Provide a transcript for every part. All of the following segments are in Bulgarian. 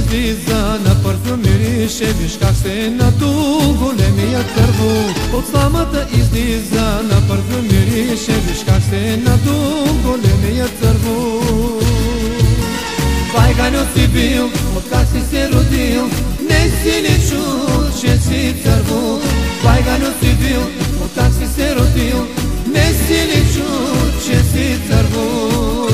излиза на парфюмирише, виж как се надул големият цървул. От сламата излиза на парфюмирише, виж как се надул големият цървул. Байганю си бил, от как си се родил, не си ли чул, че си цървул. Байганю си бил, от как си се родил, не си ли чул, че си цървул.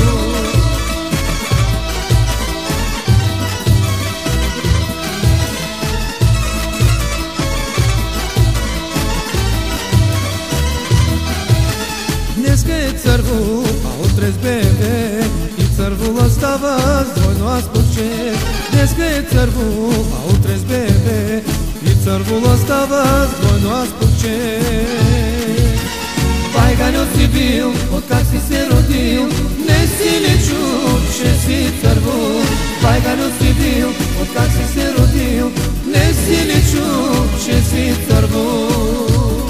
Днеска е цървул, а утре с бебе, и цървула става с двойно аз почет. Днеска е цървул, а утре с бебе, и цървула става с двойно аз почет. Байганю си бил, от как си се родил, не си ли чул, че си цървул. Байганю си бил, от как си се родил, не си ли чул, че си цървул.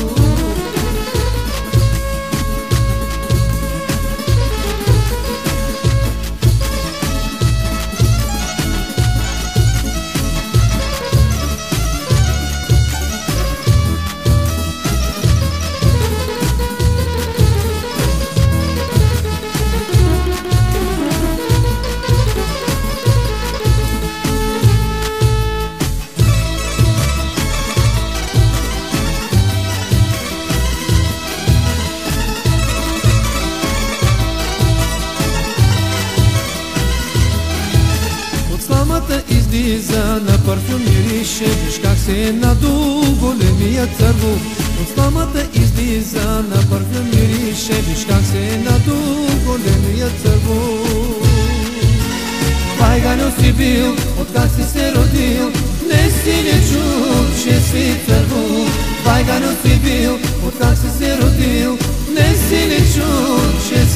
Излиза на парфюмирише, виж как се надул големият цървул. От сламата излиза на парфюмирише, виж как се надул големият цървул. Байганю си бил, от как си се родил, не си ли чул, че си цървул. Байганю си бил, от как си се родил, не си ли чул, че